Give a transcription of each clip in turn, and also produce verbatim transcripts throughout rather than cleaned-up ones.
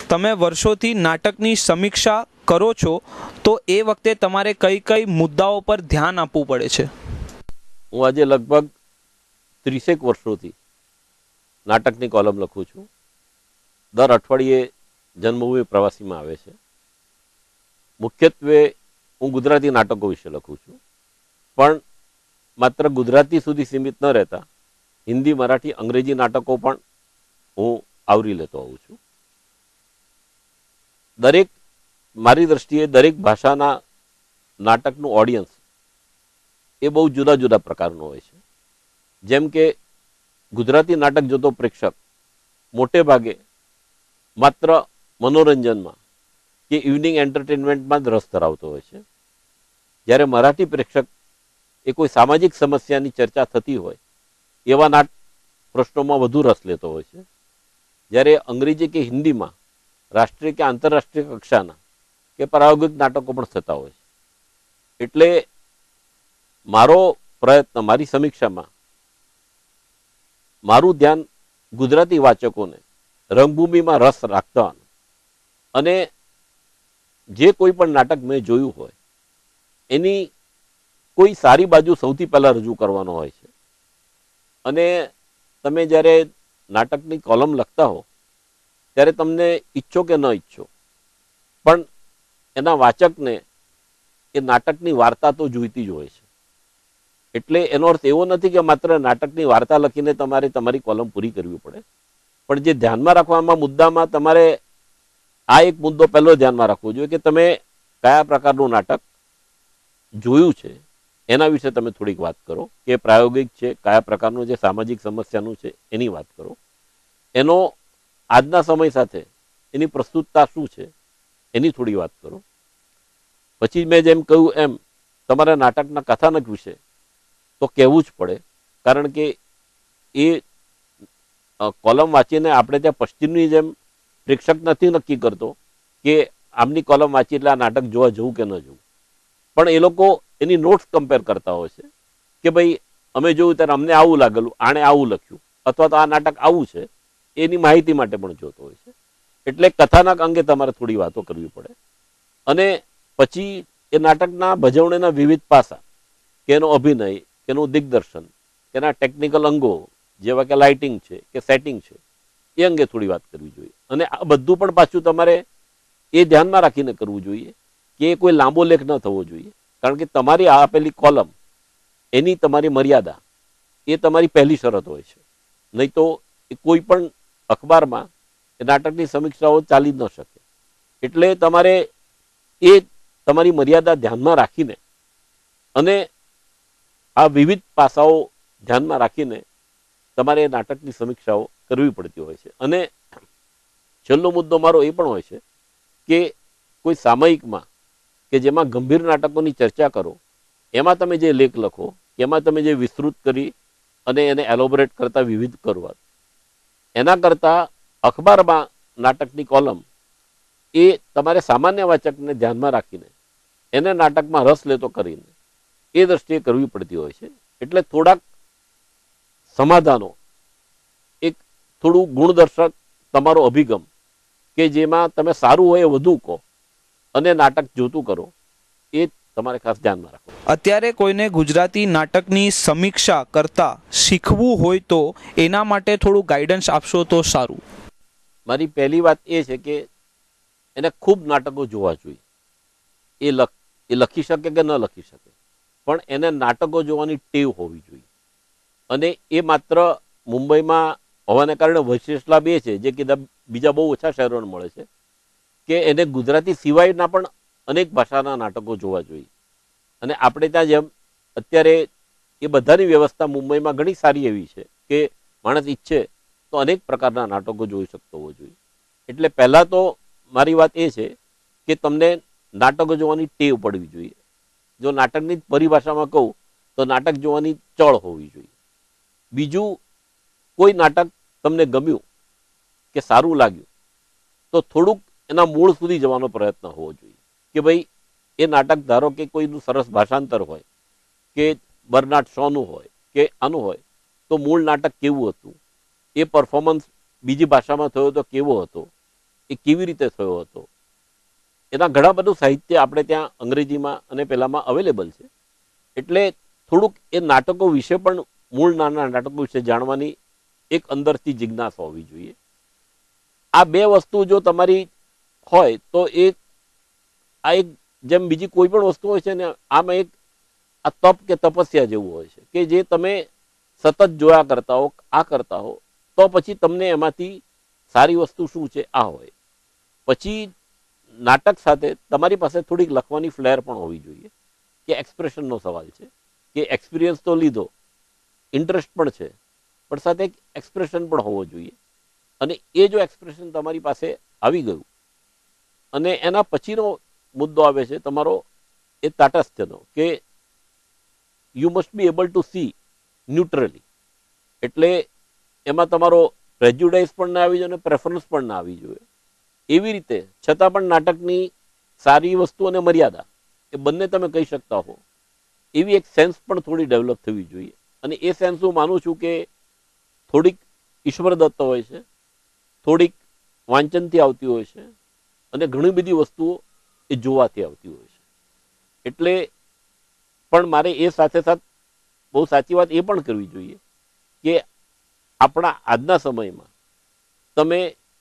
તમે વર્ષોથી નાટકની સમીક્ષા કરો છો તો એ વખતે તમારે કઈ કઈ મુદ્દાઓ પર ધ્યાન આપવું પડે છે? હું આજે લગભગ ત્રીસેક વર્ષોથી નાટકની કોલમ લખું છું. દર અઠવાડિયે જન્મભૂમિ પ્રવાસીમાં આવે છે. મુખ્યત્વે હું ગુજરાતી નાટકો વિશે લખું છું, પણ માત્ર ગુજરાતી સુધી સીમિત ન રહેતા હિન્દી, મરાઠી, અંગ્રેજી નાટકો પણ હું આવરી લેતો હોઉં છું. દરેક મારી દ્રષ્ટિએ દરેક ભાષાના નાટકનું ઓડિયન્સ એ બહુ જુદા જુદા પ્રકારનું હોય છે. જેમ કે ગુજરાતી નાટક જોતો પ્રેક્ષક મોટે ભાગે માત્ર મનોરંજનમાં કે ઇવનિંગ એન્ટરટેનમેન્ટમાં જ રસ ધરાવતો હોય છે, જ્યારે મરાઠી પ્રેક્ષક એ કોઈ સામાજિક સમસ્યાની ચર્ચા થતી હોય એવા નાટ પ્રશ્નોમાં વધુ રસ લેતો હોય છે, જ્યારે અંગ્રેજી કે હિન્દીમાં રાષ્ટ્રીય કે આંતરરાષ્ટ્રીય કક્ષાના કે પ્રાયોગિક નાટકો પણ થતા હોય છે. એટલે મારો પ્રયત્ન, મારી સમીક્ષામાં મારું ધ્યાન ગુજરાતી વાચકોને રંગભૂમિમાં રસ રાખતા અને જે કોઈ પણ નાટક મેં જોયું હોય એની કોઈ સારી બાજુ સૌથી પહેલા રજૂ કરવાનો હોય છે. અને તમે જ્યારે નાટકની કોલમ લખતા હો ત્યારે તમને ઈચ્છો કે ન ઈચ્છો પણ એના વાચકને એ નાટકની વાર્તા તો જોઈતી જ હોય છે. એટલે એનો અર્થ એવો નથી કે માત્ર નાટકની વાર્તા લખીને તમારે તમારી કોલમ પૂરી કરવી પડે, પણ જે ધ્યાનમાં રાખવામાં મુદ્દામાં તમારે આ એક મુદ્દો પહેલો ધ્યાનમાં રાખવો જોઈએ કે તમે કયા પ્રકારનું નાટક જોયું છે એના વિશે તમે થોડીક વાત કરો, કે પ્રાયોગિક છે, કયા પ્રકારનું જે સામાજિક સમસ્યાનું છે એની વાત કરો, એનો આજના સમય સાથે એની પ્રસ્તુતતા શું છે એની થોડી વાત કરો. પછી મેં જેમ કહ્યું એમ તમારા નાટકના કથાનક વિશે તો કહેવું જ પડે, કારણ કે એ કોલમ વાંચીને આપણે ત્યાં પશ્ચિમની જેમ પ્રેક્ષક નથી નક્કી કરતો કે આમની કોલમ વાંચી એટલે આ નાટક જોવા જવું કે ન જવું, પણ એ લોકો એની નોટ્સ કમ્પેર કરતા હોય છે કે ભાઈ અમે જોયું ત્યારે અમને આવું લાગેલું, આણે આવું લખ્યું, અથવા તો આ નાટક આવું છે, એની માહિતી માટે પણ જોતો હોય છે. એટલે કથાનક અંગે તમારે થોડી વાતો કરવી પડે. અને પછી એ નાટકના ભજવણીના વિવિધ પાસા, કે એનો અભિનય, કે એનું દિગ્દર્શન, કે એના ટેકનિકલ અંગો જેવા કે લાઇટિંગ છે કે સેટિંગ છે, એ અંગે થોડી વાત કરવી જોઈએ. અને આ બધું પણ પાછું તમારે એ ધ્યાનમાં રાખીને કરવું જોઈએ કે એ કોઈ લાંબો લેખ ન થવો જોઈએ, કારણ કે તમારી આપેલી કોલમ એની તમારી મર્યાદા એ તમારી પહેલી શરત હોય છે. નહીં તો એ કોઈ પણ અખબારમાં એ નાટકની સમીક્ષાઓ ચાલી જ ન શકે. એટલે તમારે એ તમારી મર્યાદા ધ્યાનમાં રાખીને અને આ વિવિધ પાસાઓ ધ્યાનમાં રાખીને તમારે એ નાટકની સમીક્ષાઓ કરવી પડતી હોય છે. અને છેલ્લો મુદ્દો મારો એ પણ હોય છે કે કોઈ સામયિકમાં કે જેમાં ગંભીર નાટકોની ચર્ચા કરો એમાં તમે જે લેખ લખો, એમાં તમે જે વિસ્તૃત કરી અને એને એલોબરેટ કરતા વિવિધ કરવા, એના કરતાં અખબારમાં નાટકની કોલમ એ તમારે સામાન્ય વાચકને ધ્યાનમાં રાખીને એને નાટકમાં રસ લેતો કરીને એ દ્રષ્ટિએ કરવી પડતી હોય છે. એટલે થોડાક સમાધાનો, એક થોડું ગુણદર્શક તમારો અભિગમ કે જેમાં તમે સારું હોય વધુ કહો અને નાટક જોતું કરો, એ તમારે ખાસ ધ્યાનમાં રાખો. અત્યારે કોઈને ગુજરાતી નાટકની સમીક્ષા કરતા શીખવું હોય તો એના માટે થોડું ગાઈડન્સ આપશો તો સારું. મારી પહેલી વાત એ છે કે એને ખૂબ નાટકો જોવા જોઈએ. એ લખ એ લખી શકે કે ન લખી શકે, પણ એને નાટકો જોવાની ટેવ હોવી જોઈએ. અને એ માત્ર મુંબઈમાં હોવાને કારણે વિશેષ લાભ એ છે, જે કીધા બીજા બહુ ઓછા શહેરોને મળે છે, કે એને ગુજરાતી સિવાયના પણ અનેક ભાષાના નાટકો જોવા જોઈએ. અને આપણે ત્યાં જેમ અત્યારે એ બધાની વ્યવસ્થા મુંબઈમાં ઘણી સારી એવી છે કે માણસ ઈચ્છે તો અનેક પ્રકારના નાટકો જોઈ શકતો હોવો જોઈએ. એટલે પહેલાં તો મારી વાત એ છે કે તમને નાટકો જોવાની ટેવ પડવી જોઈએ. જો નાટકની પરિભાષામાં કહું તો નાટક જોવાની ચળ હોવી જોઈએ. બીજું, કોઈ નાટક તમને ગમ્યું કે સારું લાગ્યું તો થોડુંક એના મૂળ સુધી જવાનો પ્રયત્ન હોવો જોઈએ. કે ભાઈ એ નાટક ધારો કે કોઈનું સરસ ભાષાંતર હોય, કે બર્નાર્ડ શોનું હોય, કે આનું હોય, તો મૂળ નાટક કેવું હતું, એ પરફોર્મન્સ બીજી ભાષામાં થયો તો કેવો હતો, એ કેવી રીતે થયો હતો, એના ઘણા બધું સાહિત્ય આપણે ત્યાં અંગ્રેજીમાં અને પેલામાં અવેલેબલ છે. એટલે થોડુંક એ નાટકો વિશે પણ, મૂળ નાના નાટકો વિશે જાણવાની એક અંદરથી જિજ્ઞાસા હોવી જોઈએ. આ બે વસ્તુ જો તમારી હોય તો એક આ એક જેમ બીજી કોઈ પણ વસ્તુ હોય છે ને, આમાં એક આ તપ કે તપસ્યા જેવું હોય છે કે જે તમે સતત જોયા કરતા હો, આ કરતા હો, તો પછી તમને એમાંથી સારી વસ્તુ શું છે આ હોય. પછી નાટક સાથે તમારી પાસે થોડીક લખવાની ફ્લેર પણ હોવી જોઈએ, કે એક્સપ્રેશનનો સવાલ છે કે એક્સપિરિયન્સ તો લીધો, ઇન્ટરેસ્ટ પણ છે, પણ સાથે એક એક્સપ્રેશન પણ હોવો જોઈએ. અને એ જો એક્સપ્રેશન તમારી પાસે આવી ગયું, અને એના પછીનો મુદ્દો આવે છે તમારો એ તાટસ્થ્યનો, કે you must be able to see neutrally. એટલે એમાં તમારો પ્રેજ્યુડાઇઝ પણ ના આવી જોઈએ અને પ્રેફરન્સ પણ ના આવી જોઈએ. એવી રીતે છતાં પણ નાટકની સારી વસ્તુ અને મર્યાદા એ બંને તમે કહી શકતા હો, એવી એક સેન્સ પણ થોડી ડેવલપ થવી જોઈએ. અને એ સેન્સ હું માનું છું કે થોડીક ઈશ્વરદત્ત હોય છે, થોડીક વાંચનથી આવતી હોય છે, અને ઘણી બધી વસ્તુઓ એ જોવાથી આવતી હોય છે. એટલે પણ મારે એ સાથે સાથ બહુ સાચી વાત એ પણ કરવી જોઈએ કે આપણા આજના સમયમાં તમે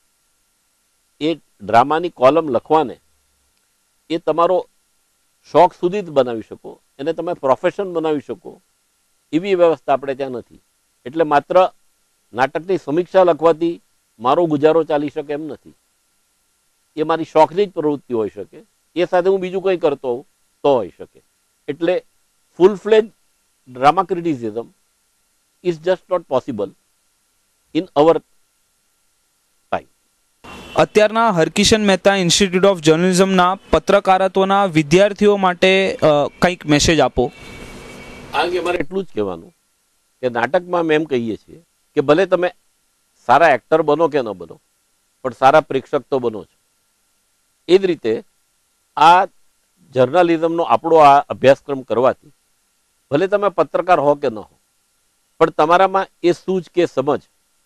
એ ડ્રામાની કોલમ લખવાને એ તમારો શોખ સુધી જ બનાવી શકો, એને તમે પ્રોફેશન બનાવી શકો, એવી વ્યવસ્થા આપણે ત્યાં નથી. એટલે માત્ર નાટકની સમીક્ષા લખવાથી મારો ગુજારો ચાલી શકે એમ નથી. એ મારી શોખની જ પ્રવૃત્તિ હોઈ શકે, એ સાથે હું બીજું કંઈ કરતો હોઉં તો હોઈ શકે. એટલે full fledged drama criticism is just not possible in our time. અત્યારના હરકિશન મહેતા ઇન્સ્ટિટ્યૂટ ઓફ જર્નલિઝમના પત્રકારત્વના વિદ્યાર્થીઓ માટે અ, કંઈક મેસેજ આપો. આ અંગે મારે એટલું જ કહેવાનું કે નાટકમાં મેં એમ કહીએ છીએ કે ભલે તમે સારા એક્ટર બનો કે ન બનો, પણ સારા પ્રેક્ષક તો બનો છો. એ જ રીતે આ જર્નલિઝમનો આપણો આ અભ્યાસક્રમ કરવાથી ભલે તમે પત્રકાર હો કે ન હો, પણ તમારામાં એ સૂઝ કે સમજ,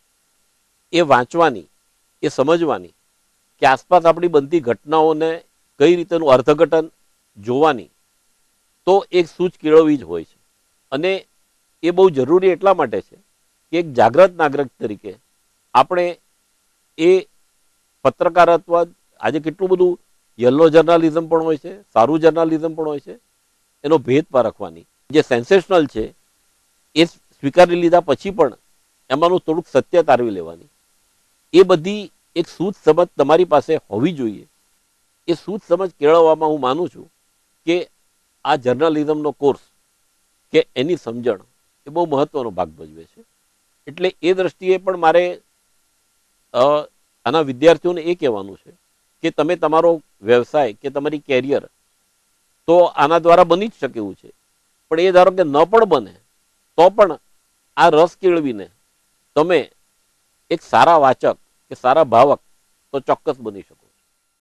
એ વાંચવાની, એ સમજવાની, કે આસપાસ આપણી બનતી ઘટનાઓને કઈ રીતેનું અર્થઘટન જોવાની, તો એક સૂઝ કેળવવી જ હોય છે. અને એ બહુ જરૂરી એટલા માટે છે કે એક જાગ્રત નાગરિક તરીકે આપણે એ પત્રકારત્વ, આજે કેટલું બધું યલો જર્નાલિઝમ પણ હોય છે, સારું જર્નાલિઝમ પણ હોય છે, એનો ભેદ પારખવાની, જે સેન્સેશનલ છે એ સ્વીકારી લીધા પછી પણ એમાંનું થોડુંક સત્ય તારવી લેવાની, એ બધી એક સૂઝ સમજ તમારી પાસે હોવી જોઈએ. એ સૂઝ સમજ કેળવવામાં હું માનું છું કે આ જર્નલિઝમનો કોર્સ કે એની સમજણ એ બહુ મહત્વનો ભાગ ભજવે છે. એટલે એ દ્રષ્ટિએ પણ મારે આના વિદ્યાર્થીઓને એ કહેવાનું છે કે તમે તમારો વ્યવસાય કે તમારી કેરિયર તો આના દ્વારા બની જ શકે એવું છે, પણ એ ધારો કે ન પણ બને તો પણ આ રસ કેળવીને તમે એક સારા વાચક કે સારા ભાવક તો ચોક્કસ બની શકો.